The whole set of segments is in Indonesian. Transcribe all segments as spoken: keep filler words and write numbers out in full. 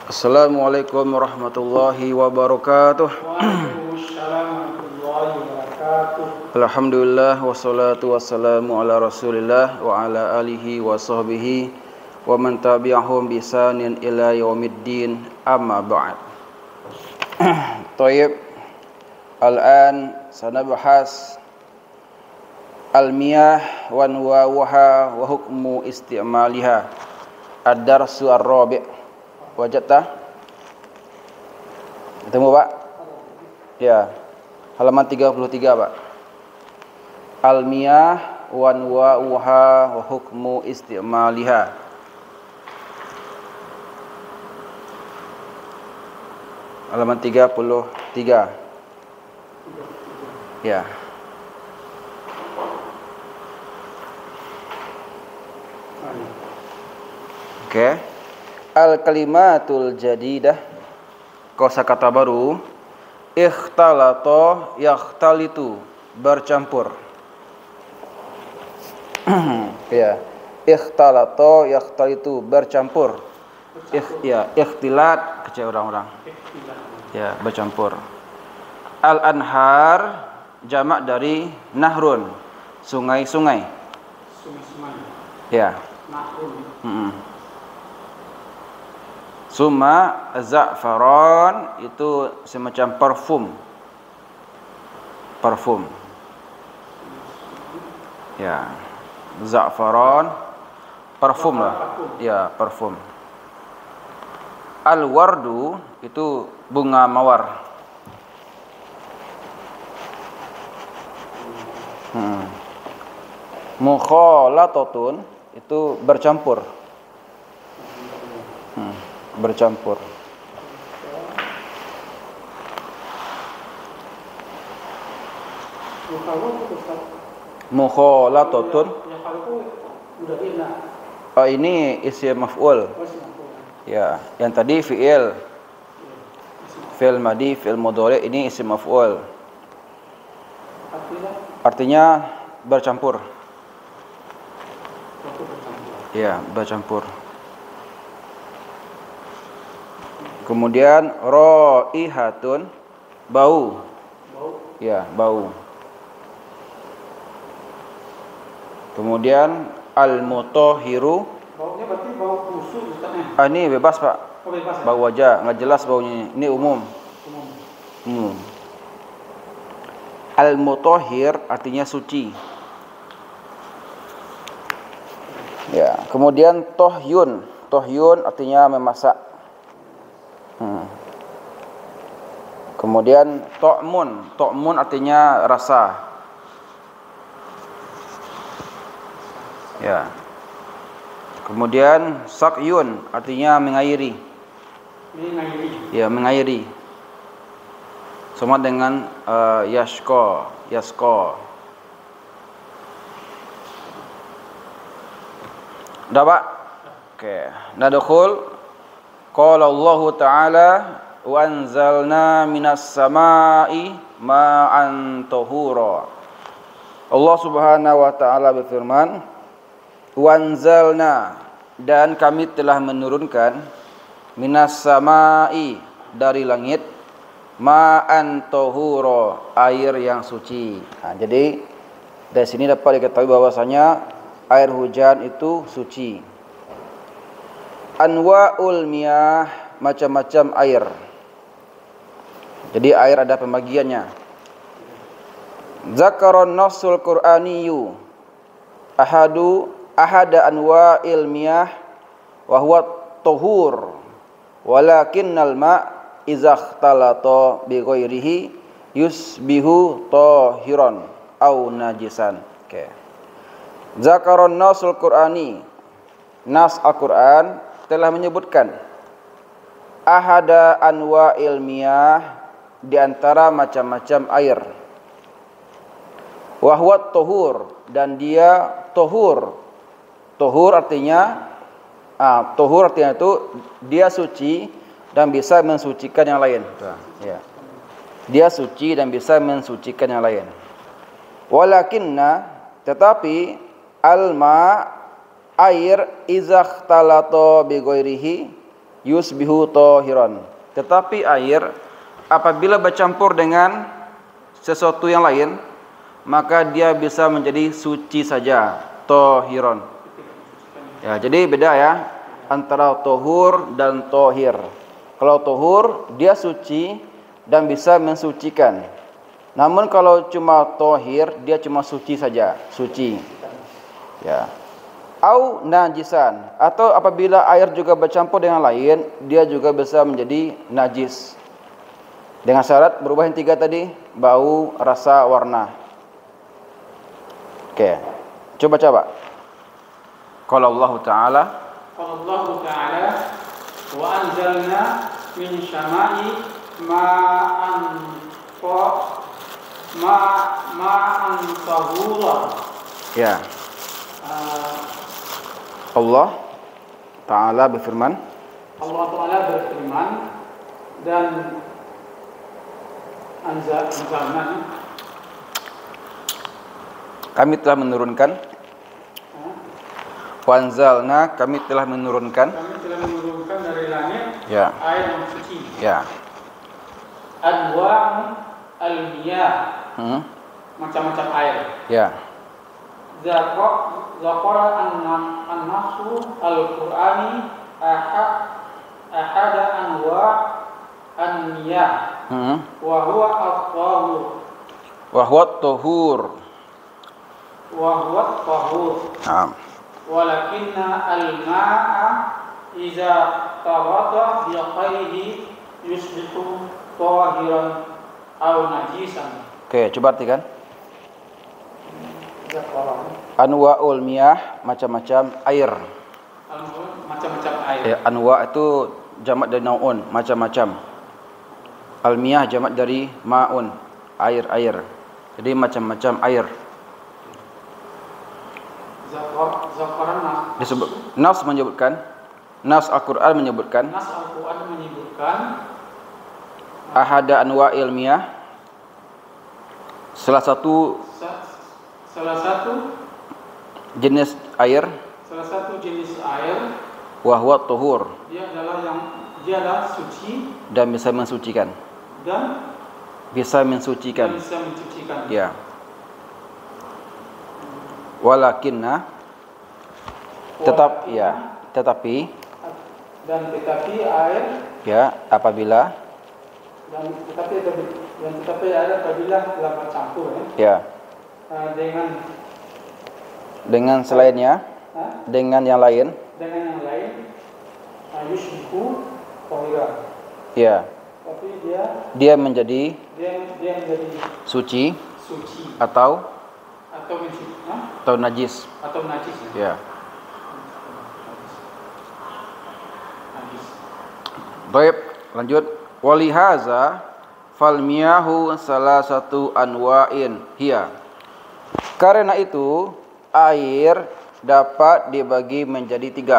Assalamualaikum warahmatullahi wabarakatuh. Waalaikumsalam warahmatullahi wabarakatuh. Alhamdulillah wassalatu wassalamu ala Rasulillah wa ala alihi wa sahbihi wa man tabi'ahum bi ihsanin ila yaumiddin. Amma ba'd. Tayyib. Al-an sanabahas al-miyah wa anwa'uha wa hukmu istimaliha. Ad-darsu ar-rabi'. Wajadta? Ketemu Pak? Ya. Halaman tiga puluh tiga Pak. Al-miyah wa anwa'uha wa hukmu istimaliha. Halaman tiga puluh tiga. Ya. Oke. Okay. Al-kalimatul jadidah, kosakata baru. Ikhtalato yakhtalitu, bercampur. Ya, ikhtalato yakhtalitu, bercampur. Ik, ya, ikhtilat kecil orang-orang. Ya, bercampur. Al-anhar jamak dari nahrun, sungai-sungai. Sungai-sungai. Ya. Nahrun. Mm-mm. Summa za'faran itu semacam parfum. Parfum. Ya. Za'faran parfum lah. Ya, parfum. Al-wardu itu bunga mawar. Hmm. Mukhalatatun itu bercampur. Hmm. Bercampur. Mukhalatatun. Oh, ini isim maf'ul. Ya, yang tadi fi'il. Fi'il madi, fi'il mudhari, ini isim maf'ul. Artinya bercampur. Ya, bercampur. Kemudian raihatun, bau. Bau. Ya, bau. Kemudian al-mutahhiru. Baunya berarti bau busuk Ustaznya. Ah, ini bebas, Pak. Oh, bebas. Ya? Bau wajah, enggak jelas baunya. Ini umum. Umum. Hmm. Al-mutahhir artinya suci. Ya, kemudian tohyun. Tohyun artinya memasak. Hmm. Kemudian to'mun, to'mun artinya rasa. Ya. Kemudian sakyun artinya mengairi. Mengairi. Ya, mengairi. Sama dengan uh, yashko, yasko. Dah Pak? Oke, nadkhul. Qala Allah Ta'ala wa anzalna minas sama'i ma'an tahura. Allah Subhanahu wa Ta'ala berfirman, wa anzalna, dan kami telah menurunkan minas sama'i, dari langit, ma'an tahura, air yang suci. Nah, jadi dari sini dapat diketahui bahwasanya air hujan itu suci. Anwa'ul miyah, macam-macam air. Jadi air ada pembagiannya. Zakaron nasul qur'aniyu ahadu ahada anwa'il miyah wa huwa tahur, walakinnal ma' idza ikhtalata bi ghairihi yusbihu tahiran au najisan. Oke. Zakaron nasul qur'ani, nas Al-Qur'an telah menyebutkan ahada anwa'il miyah, di antara macam-macam air. Wa huwa tahur, dan dia tahur. Tahur artinya ah, tahur artinya itu dia suci dan bisa mensucikan yang lain. Ya. Dia suci dan bisa mensucikan yang lain. Walakinna, tetapi alma, air, iza ikhtalato bi ghairihi, yusbihu tahiran. Tetapi air apabila bercampur dengan sesuatu yang lain, maka dia bisa menjadi suci saja, tahiran. Ya, jadi beda ya antara tohur dan tohir. Kalau tohur dia suci dan bisa mensucikan. Namun kalau cuma tohir dia cuma suci saja, suci. Ya. Au najisan, atau apabila air juga bercampur dengan lain, dia juga bisa menjadi najis. Dengan syarat berubah yang tiga tadi, bau, rasa, warna. Oke. Coba coba. Qala Allah Ta'ala, Qala Allah Ta'ala, wa anzalna min syama'i ma'an fa ma ma'an tahura. ya. Uh, Allah Ta'ala berfirman, Allah Ta'ala berfirman, dan anzal anzalna, kami telah menurunkan, uh, wanzalna, kami telah menurunkan, kami telah menurunkan dari langit ya, air yang suci. ya, Anwa' al-miyah, hmm, macam-macam air. ya, Zakara an-nasu al-Qur'ani ahad ahada anwa' an-miyah hmm, wa huwa at-tahur wa huwa tuhur, wa huwa at-tahur nah, walakinna al-ma'a idza tawada bi qayhi yusbihu tahiran aw najisan. oke, coba artikan. Zakara Anwa'ul miyah, macam-macam air. macam-macam air. Ya, anwa' itu jamak dari naun, macam-macam. Al-miyah jamak dari ma'un, air-air. Jadi macam-macam air. Zakar zakaran Disebut nas menyebutkan, nas Al-Qur'an menyebutkan Nas Al-Quran menyebutkan ahada anwa'il miyah, salah satu sa- salah satu jenis air, salah satu jenis air, wa huwa tuhur, dia adalah yang dia adalah suci dan bisa mensucikan. dan Bisa dan mensucikan. bisa mencucikan. Ya. Walakinna, tetap ya, tetapi Dan tetapi air ya apabila dan tetapi dan tetapi air apabila telah bercampur ya, ya eh, dengan dengan selainnya, eh, dengan yang lain, dengan yang lain, yushbihu tahira. ya, Tapi dia dia menjadi dia dia menjadi suci suci atau atau mencuci eh, atau najis. atau najis ya. Ya. Najis. Baik, lanjut. Walihaza fal miyahu salah satu anwa'in hiya. Karena itu air dapat dibagi menjadi tiga.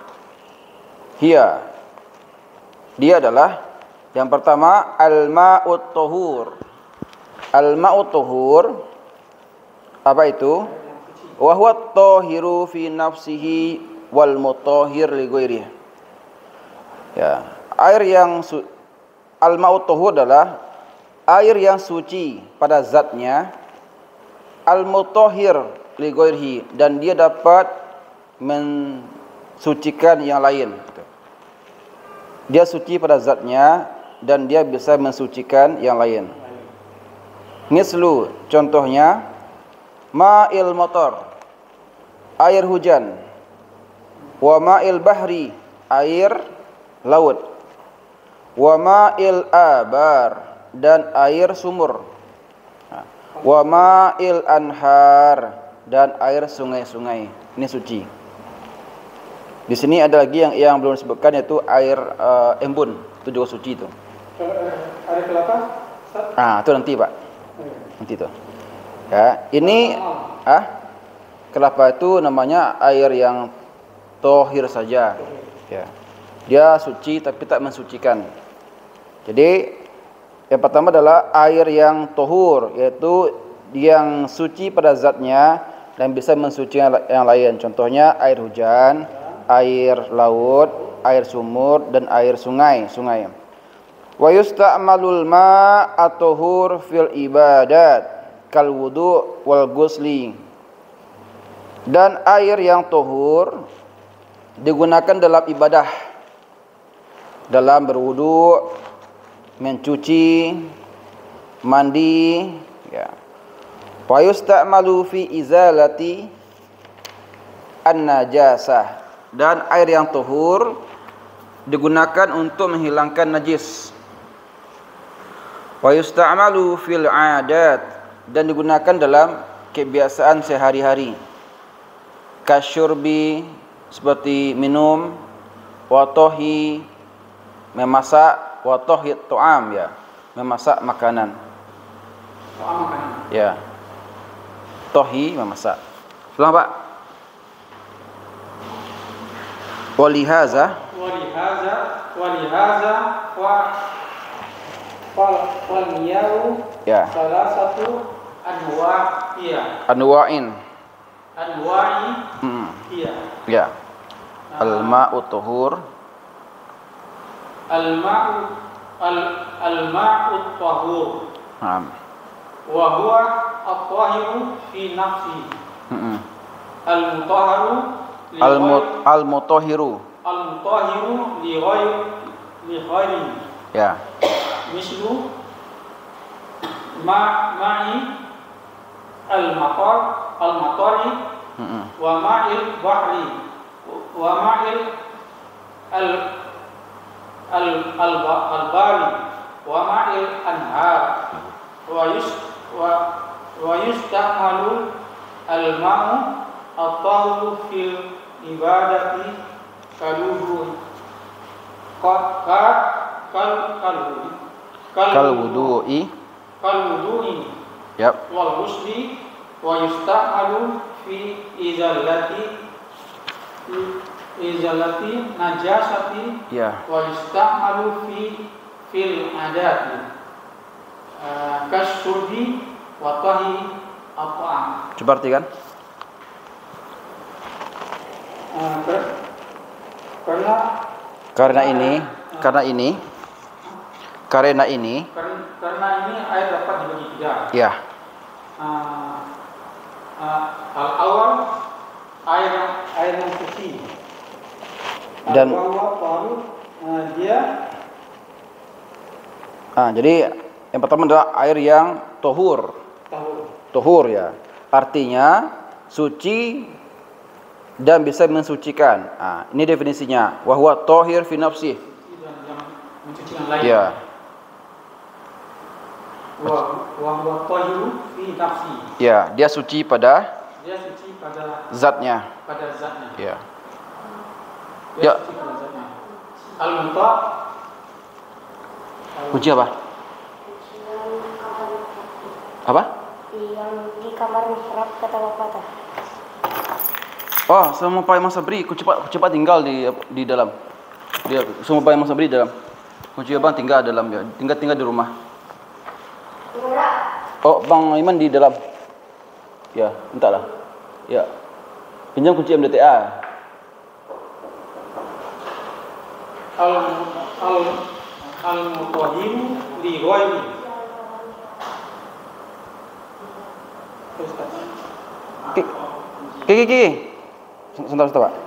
Hiya, dia adalah yang pertama al-ma'ut tuhur. Al-ma'ut tuhur apa itu? Wa huwa at-tahiru fi nafsihi wal mutahhir li ghairihi. Ya, air yang su- al-ma'ut tuhur adalah air yang suci pada zatnya, al-mutahhir li ghairihi, dan dia dapat mensucikan yang lain. Dia suci pada zatnya dan dia bisa mensucikan yang lain. Mislu, contohnya ma'il motor, air hujan, wa ma'il bahri, air laut, wa ma'il abar, dan air sumur, wa ma'il anhar, dan air sungai-sungai. Ini suci. Di sini ada lagi yang yang belum disebutkan, yaitu air uh, embun, itu juga suci itu. Air kelapa? Ustaz? Ah, itu nanti Pak, nanti itu. Ya, ini ah kelapa itu namanya air yang tohir saja. Ya, dia suci tapi tak mensucikan. Jadi yang pertama adalah air yang tohur, yaitu yang suci pada zatnya dan bisa mensucikan yang lain. Contohnya air hujan, air laut, air sumur dan air sungai, sungai. Wa yusta'malul ma'at tuhur fil ibadat kal wudu wal ghusli. Dan air yang tuhur digunakan dalam ibadah, dalam berwudu, mencuci, mandi, ya. Wa yusta'malu fi izalati an-najasah, dan air yang tuhur digunakan untuk menghilangkan najis. Wa yusta'malu fil 'adat, dan digunakan dalam kebiasaan sehari-hari. Kasyurbi, seperti minum, wa tohi, memasak, wa tohi tu'am, ya, memasak makanan. Soal makanan. Ya. Tohi, memasak. Ulang, Pak. Walihaza Walihaza walihaza wa wal wal miyau ya salah satu anwa iya anwa'in anwa'i hmm. iya ya al-ma'u tuhur al-ma'u al al-ma'u tahur Naam. wa huwa at-tahiru fi nafsi Heeh. al-mutahharu Al-mut al-mutahhiru. Al-mutahhiru li ghairi li ghairi. Ya. Mislu ma ma'i al-matar al-matari Heeh. wa ma'il bahri wa ma'il al al al al-bari wa ma'il anhar wa yus wa wa yusta'malu al-ma'u at-tahuru fil ibadati kaluhu ka ka kal kaluhu Kal wudu'i. kal wudu'i Yap. wal ghusli wa yusta'malu fi izalati izalati najasati Ya. wa yusta'malu fi fil adati uh, kasyurbi wa tahi at-ta'am. Coba artikan. Uh, karena Karena ini, karena ini, karena ini, karena ini air dapat dibagi tiga. ya. Uh, uh, al awal air air yang suci. Dan al baru uh, dia. Ah, jadi yang pertama adalah air yang tohur. Tahur. Tohur, ya. Artinya suci dan bisa mensucikan. Ah, ini definisinya. Wa huwa tahir fi nafsihi. Dan yang mencuci yang lain. Ya. Wa wa huwa tahiru fi nafsi. Ya, dia suci pada Dia suci pada zatnya. pada zatnya. Ya. Dia Ya. suci pada zatnya. Al-muta Kunci apa? Apa? Yang di kamar mihrab kata bapak tah. Oh, semua Pak Imam Sabri, ku cepat ku cepat tinggal di di dalam. Dia semua Pak Imam Sabri di dalam. Kunci abang tinggal dalam ya, tinggal tinggal di rumah. Oh, Bang Iman di dalam. Ya, entahlah. Ya. Pinjam kunci M D T A. al al al mutahhiru li ghairi. Ki ki ki. Sebentar, sebentar, Pak.